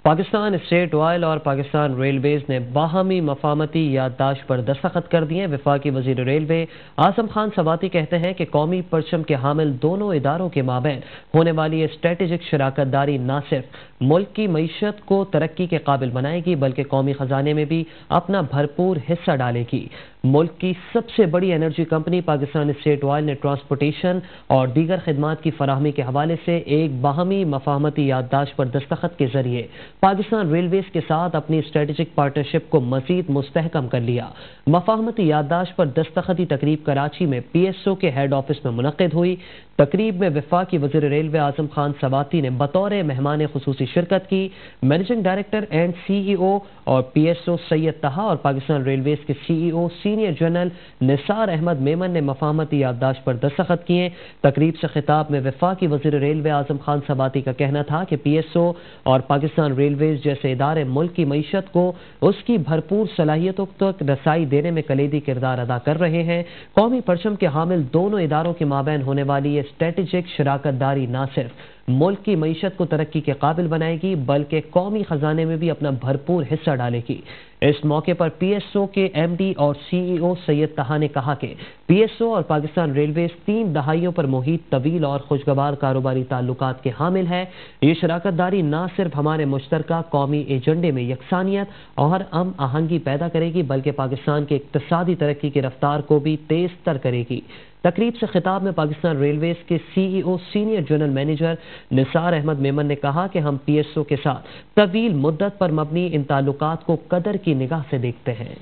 Pakistan state oil اور Pakistan railways نے باہمی مفاہمتی یادداشت پر دستخط کر دیے۔ وفاقی وزیر ریلوے اعظم خان سواتی کہتے ہیں کہ قومی پرچم کے حامل دونوں اداروں کے مابین ہونے والی یہ اسٹریٹجک شراکت داری نہ صرف ملک کی معیشت کو ترقی کے قابل بنائے گی بلکہ قومی خزانے میں بھی اپنا بھرپور حصہ ڈالے گی۔ ملک کی سب سے بڑی energy company Pakistan state oil نے ٹرانسپورٹیشن اور دیگر خدمات کی فراہمی کے حوالے سے ایک باہمی مفاہمتی یادداشت پر دستخط کے ذریعے پاکستان ریلویز کے ساتھ اپنی اسٹریٹجک پارٹنرشپ کو مزید مستحکم کر لیا۔ مفاہمتی یادداشت پر دستخطی تقریب کراچی میں پی ایس او کے ہیڈ آفس میں منعقد ہوئی۔ تقریب میں وفاقی وزیر ریلوے اعظم خان سواتی نے بطور مہمان خصوصی شرکت کی۔ Managing director and C E O اور پی ایس او سید طہا اور پاکستان ریلویز کے C E O senior general Nisar Ahmed Memon نے مفاہمتی یادداشت پر دستخط کیے۔ تقریب سے خطاب میں وفاقی وزیر ریلوے اعظم خان سواتی کا کہنا تھا کہ پی ایس او اور پاکستان ریلویز جیسے ادارے ملک کی معیشت کو اس کی بھرپور صلاحیتوں تک رسائی دینے میں کلیدی کردار ادا کر رہے ہیں۔ قومی پرچم کے حامل دونوں اداروں کے مابین ہونے والی یہ اسٹریٹجک شراکت داری نہ صرف ملک کی معیشت کو ترقی کے قابل بنائے گی بلکہ قومی خزانے میں بھی اپنا بھرپور حصہ ڈالے گی۔ اس موقع پر پی ایس او کے ایم ڈی اور سی ای او سید طہا نے کہا کہ پی ایس او اور پاکستان ریلویز 3 دہائیوں پر محیط طویل اور خوشگوار کاروباری تعلقات کے حامل ہے۔ یہ شراکت داری نہ صرف ہمارے مشترکہ قومی ایجنڈے میں یکسانیت اور ہم آہنگی پیدا کرے گی بلکہ پاکستان کی اقتصادی ترقی کی رفتار کو بھی تیز تر کرے گی۔ تقریب سے خطاب میں پاکستان ریلویز کے C E O senior general manager Nisar Ahmed Memon نے کہا کہ ہم پی ایس او کے ساتھ طویل مدت پر مبنی ان تعلقات کو قدر کی نگاہ سے دیکھتے ہیں۔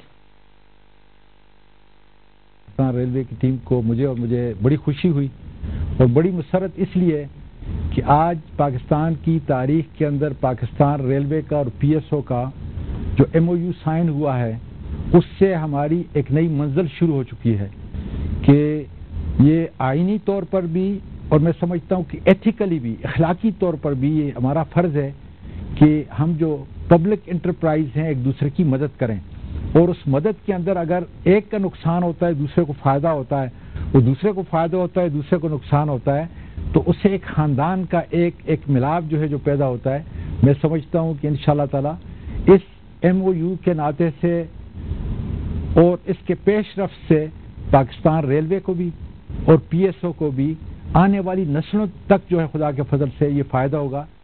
پاکستان ریلوے کی ٹیم کو مجھے بڑی خوشی ہوئی اور بڑی مسرت اس لیے کہ آج پاکستان کی تاریخ کے اندر پاکستان ریلوے کا اور پی ایس او کا جو ایم او یو سائن ہوا ہے اس سے ہماری ایک نئی منزل شروع ہو چکی ہے کہ یہ آئینی طور پر بھی اور میں سمجھتا ہوں کہ ایتھیکلی بھی اخلاقی طور پر بھی یہ ہمارا فرض ہے کہ ہم جو پبلک انٹرپرائز ہیں ایک دوسرے کی مدد کریں اور اس مدد کے اندر اگر ایک کا نقصان ہوتا ہے دوسرے کو فائدہ ہوتا ہے اور دوسرے کو فائدہ ہوتا ہے دوسرے کو نقصان ہوتا ہے تو اس سے ایک خاندان کا ایک ملاپ جو ہے جو پیدا ہوتا ہے۔ میں سمجھتا ہوں کہ انشاءاللہ تعالی اس ایم او یو کے ناطے سے اور اس کے پیش رفت سے پاکستان ریلوے کو بھی اور پی ایس او کو بھی آنے والی نسلوں تک جو ہے خدا کے فضل سے یہ فائدہ ہوگا۔